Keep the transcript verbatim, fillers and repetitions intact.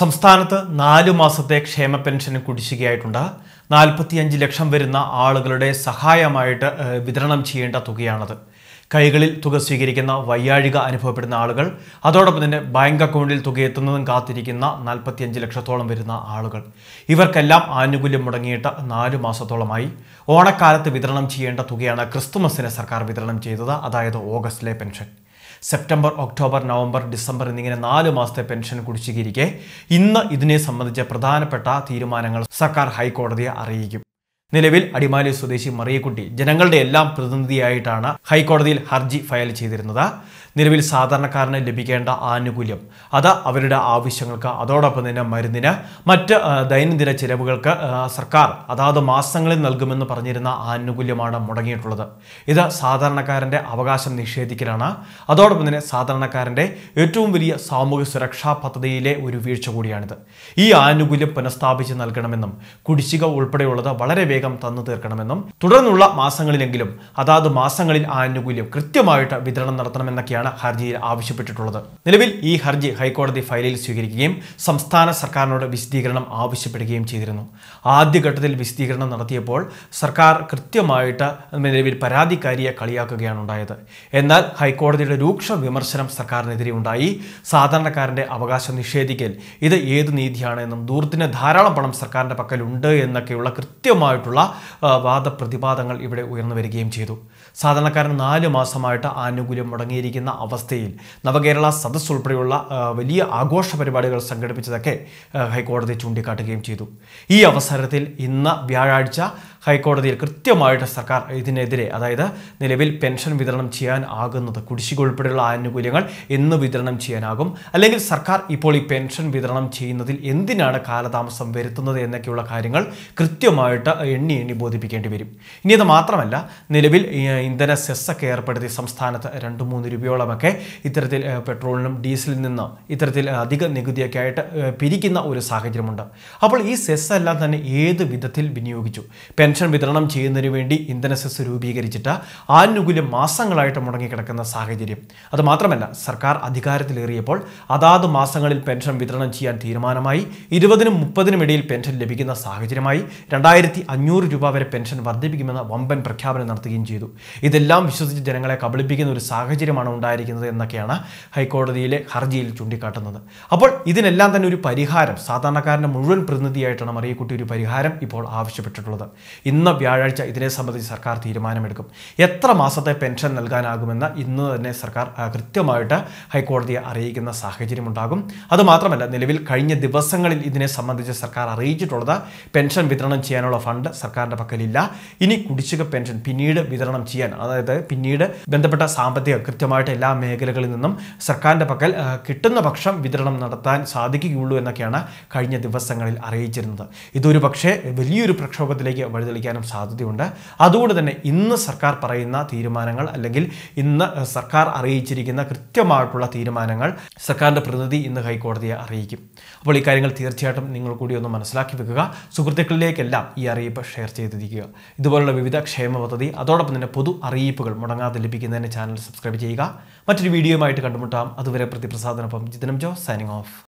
സംസ്ഥാനത്ത് നാലു മാസത്തെ ക്ഷേമ പെൻഷന് കുടിശ്ശികയായിട്ടുണ്ട്. നാൽപ്പത്തിയഞ്ച് ലക്ഷം വരുന്ന ആളുകളുടെ സഹായമായിട്ട് വിതരണം ചെയ്യേണ്ട തുകയാണത്. കൈകളിൽ തുക സ്വീകരിക്കുന്ന വയ്യാഴിക അനുഭവപ്പെടുന്ന ആളുകൾ, അതോടൊപ്പം തന്നെ ബാങ്ക് അക്കൗണ്ടിൽ തുക എത്തുന്നതും കാത്തിരിക്കുന്ന നാൽപ്പത്തിയഞ്ച് ലക്ഷത്തോളം വരുന്ന ആളുകൾ, ഇവർക്കെല്ലാം ആനുകൂല്യം മുടങ്ങിയിട്ട് നാലു മാസത്തോളമായി. ഓണക്കാലത്ത് വിതരണം ചെയ്യേണ്ട തുകയാണ് ക്രിസ്തുമസിന് സർക്കാർ വിതരണം ചെയ്തത്, അതായത് ഓഗസ്റ്റിലെ pension. September, October, November, December എന്നിങ്ങനെ നാല് മാസത്തെ പെൻഷൻ കുടിശ്ശികയിരിക്കെ ഇന്ന് ഇതിനെ സംബന്ധിച്ച പ്രധാനപ്പെട്ട തീരുമാനങ്ങൾ സർക്കാർ ഹൈക്കോടതിയെ അറിയിക്കും. നിലവിൽ അടിമാലി സ്വദേശി മറിയക്കുട്ടി ജനങ്ങളുടെ എല്ലാം പ്രതിനിധിയായിട്ടാണ് ഹൈക്കോടതിയിൽ ഹർജി ഫയൽ ചെയ്തിരുന്നത്. നിലവിൽ സാധാരണക്കാരന് ലഭിക്കേണ്ട ആനുകൂല്യം അത് അവരുടെ ആവശ്യങ്ങൾക്ക്, അതോടൊപ്പം തന്നെ മരുന്നിന്, മറ്റ് ദൈനംദിന ചിലവുകൾക്ക് സർക്കാർ അതാത് മാസങ്ങളിൽ നൽകുമെന്ന് പറഞ്ഞിരുന്ന ആനുകൂല്യമാണ് മുടങ്ങിയിട്ടുള്ളത്. ഇത് സാധാരണക്കാരൻ്റെ അവകാശം നിഷേധിക്കലാണ്. അതോടൊപ്പം തന്നെ സാധാരണക്കാരൻ്റെ ഏറ്റവും വലിയ സാമൂഹ്യ സുരക്ഷാ പദ്ധതിയിലെ ഒരു വീഴ്ച കൂടിയാണിത്. ഈ ആനുകൂല്യം പുനഃസ്ഥാപിച്ച് നൽകണമെന്നും കുടിശ്ശിക ഉൾപ്പെടെയുള്ളത് വളരെ വേഗം തന്നു തീർക്കണമെന്നും തുടർന്നുള്ള മാസങ്ങളിലെങ്കിലും അതാത് മാസങ്ങളിൽ ആനുകൂല്യം കൃത്യമായിട്ട് വിതരണം നടത്തണമെന്നൊക്കെയാണ് ഹർജിയിൽ ആവശ്യപ്പെട്ടിട്ടുള്ളത്. നിലവിൽ ഈ ഹർജി ഹൈക്കോടതി ഫയലിൽ സ്വീകരിക്കുകയും സംസ്ഥാന സർക്കാരിനോട് വിശദീകരണം ആവശ്യപ്പെടുകയും ചെയ്തിരുന്നു. ആദ്യഘട്ടത്തിൽ വിശദീകരണം നടത്തിയപ്പോൾ സർക്കാർ കൃത്യമായിട്ട് നിലവിൽ പരാതിക്കാരിയെ കളിയാക്കുകയാണ് ഉണ്ടായത്. എന്നാൽ ഹൈക്കോടതിയുടെ രൂക്ഷ വിമർശനം സർക്കാരിനെതിരെ ഉണ്ടായി. സാധാരണക്കാരന്റെ അവകാശം നിഷേധിക്കൽ ഇത് ഏത് നീതിയാണെന്നും ദൂരത്തിന് ധാരാളം പണം സർക്കാരിന്റെ പക്കലുണ്ട് എന്നൊക്കെയുള്ള കൃത്യമായിട്ടുള്ള വാദപ്രതിവാദങ്ങൾ ഇവിടെ ഉയർന്നു വരികയും ചെയ്തു. സാധാരണക്കാരൻ നാല് മാസമായിട്ട് ആനുകൂല്യം മുടങ്ങിയിരിക്കുന്ന അവസ്ഥയിൽ നവകേരള സദസ് ഉൾപ്പെടെയുള്ള വലിയ ആഘോഷ പരിപാടികൾ സംഘടിപ്പിച്ചതൊക്കെ ഹൈക്കോടതി ചൂണ്ടിക്കാട്ടുകയും ചെയ്തു. ഈ അവസരത്തിൽ ഇന്ന് വ്യാഴാഴ്ച ഹൈക്കോടതിയിൽ കൃത്യമായിട്ട് സർക്കാർ ഇതിനെതിരെ, അതായത് നിലവിൽ പെൻഷൻ വിതരണം ചെയ്യാൻ ആകുന്നത്, കുടിശ്ശിക ഉൾപ്പെടെയുള്ള ആനുകൂല്യങ്ങൾ എന്ന് വിതരണം ചെയ്യാനാകും, അല്ലെങ്കിൽ സർക്കാർ ഇപ്പോൾ ഈ പെൻഷൻ വിതരണം ചെയ്യുന്നതിൽ എന്തിനാണ് കാലതാമസം വരുത്തുന്നത് എന്നൊക്കെയുള്ള കാര്യങ്ങൾ കൃത്യമായിട്ട് എണ്ണി എണ്ണി ബോധിപ്പിക്കേണ്ടി വരും. ഇനി അത് മാത്രമല്ല, നിലവിൽ ഇന്ധന സെസ്സൊക്കെ ഏർപ്പെടുത്തി സംസ്ഥാനത്ത് രണ്ട് മൂന്ന് രൂപയോളമൊക്കെ ഇത്തരത്തിൽ പെട്രോളിനും ഡീസലിൽ നിന്നും ഇത്തരത്തിൽ അധിക നികുതിയൊക്കെ ആയിട്ട് പിരിക്കുന്ന ഒരു സാഹചര്യമുണ്ട്. അപ്പോൾ ഈ സെസ് എല്ലാം തന്നെ ഏത് വിധത്തിൽ വിനിയോഗിച്ചു? പെൻഷൻ വിതരണം ചെയ്യുന്നതിന് വേണ്ടി ഇന്ധന സെസ് രൂപീകരിച്ചിട്ട് ആനുകൂല്യം മാസങ്ങളായിട്ട് മുടങ്ങിക്കിടക്കുന്ന സാഹചര്യം. അതുമാത്രമല്ല, സർക്കാർ അധികാരത്തിലേറിയപ്പോൾ അതാത് മാസങ്ങളിൽ പെൻഷൻ വിതരണം ചെയ്യാൻ തീരുമാനമായി. ഇരുപതിനും മുപ്പതിനും ഇടയിൽ പെൻഷൻ ലഭിക്കുന്ന സാഹചര്യമായി. രണ്ടായിരത്തി അഞ്ഞൂറ് രൂപ വരെ പെൻഷൻ വർദ്ധിപ്പിക്കുമെന്ന് വമ്പൻ പ്രഖ്യാപനം നടത്തുകയും ചെയ്തു. ഇതെല്ലാം വിശ്വസിച്ച് ജനങ്ങളെ കബളിപ്പിക്കുന്ന ഒരു സാഹചര്യമാണ് ഉണ്ടായിരിക്കുന്നത് എന്നൊക്കെയാണ് ഹൈക്കോടതിയിലെ ഹർജിയിൽ ചൂണ്ടിക്കാട്ടുന്നത്. അപ്പോൾ ഇതിനെല്ലാം തന്നെ ഒരു പരിഹാരം, സാധാരണക്കാരൻ്റെ മുഴുവൻ പ്രതിനിധിയായിട്ടാണ് മറിയക്കുട്ടി ഒരു പരിഹാരം ഇപ്പോൾ ആവശ്യപ്പെട്ടിട്ടുള്ളത്. ഇന്ന് വ്യാഴാഴ്ച ഇതിനെ സംബന്ധിച്ച് സർക്കാർ തീരുമാനമെടുക്കും. എത്ര മാസത്തെ പെൻഷൻ നൽകാനാകുമെന്ന് ഇന്ന് തന്നെ സർക്കാർ കൃത്യമായിട്ട് ഹൈക്കോടതിയെ അറിയിക്കുന്ന സാഹചര്യം ഉണ്ടാകും. അതുമാത്രമല്ല, നിലവിൽ കഴിഞ്ഞ ദിവസങ്ങളിൽ ഇതിനെ സംബന്ധിച്ച് സർക്കാർ അറിയിച്ചിട്ടുള്ളത് പെൻഷൻ വിതരണം ചെയ്യാനുള്ള ഫണ്ട് സർക്കാരിൻ്റെ പക്കലില്ല. ഇനി കുടിശ്ശിക പെൻഷൻ പിന്നീട് വിതരണം ചെയ്യാൻ, അതായത് പിന്നീട് ബന്ധപ്പെട്ട സാമ്പത്തിക കൃത്യമായിട്ട് എല്ലാ മേഖലകളിൽ നിന്നും സർക്കാരിൻ്റെ പക്കൽ കിട്ടുന്ന പക്ഷം വിതരണം നടത്താൻ സാധിക്കുകയുള്ളൂ എന്നൊക്കെയാണ് കഴിഞ്ഞ ദിവസങ്ങളിൽ അറിയിച്ചിരുന്നത്. ഇതൊരു പക്ഷേ വലിയൊരു പ്രക്ഷോഭത്തിലേക്ക് വഴിതെളിക്കാനും സാധ്യതയുണ്ട്. അതുകൊണ്ട് തന്നെ ഇന്ന് സർക്കാർ പറയുന്ന തീരുമാനങ്ങൾ, അല്ലെങ്കിൽ ഇന്ന് സർക്കാർ അറിയിച്ചിരിക്കുന്ന കൃത്യമായിട്ടുള്ള തീരുമാനങ്ങൾ സർക്കാരിൻ്റെ പ്രതിനിധി ഇന്ന് ഹൈക്കോടതിയെ അറിയിക്കും. അപ്പോൾ ഈ കാര്യങ്ങൾ തീർച്ചയായിട്ടും നിങ്ങൾ കൂടി ഒന്ന് മനസ്സിലാക്കി വെക്കുക. സുഹൃത്തുക്കളിലേക്കെല്ലാം ഈ അറിയിപ്പ് ഷെയർ ചെയ്തിരിക്കുക. ഇതുപോലുള്ള വിവിധ ക്ഷേമ പദ്ധതി, അതോടൊപ്പം തന്നെ പൊതു അറിയിപ്പുകൾ മുടങ്ങാതെ ലഭിക്കുന്നതിന് ചാനൽ സബ്സ്ക്രൈബ് ചെയ്യുക. മറ്റൊരു വീഡിയോയുമായിട്ട് കണ്ടുമുട്ടാം. അതുവരെ പ്രതിപ്രസാദനൊപ്പം ജിതനം ജോ സൈനിങ് ഓഫ്.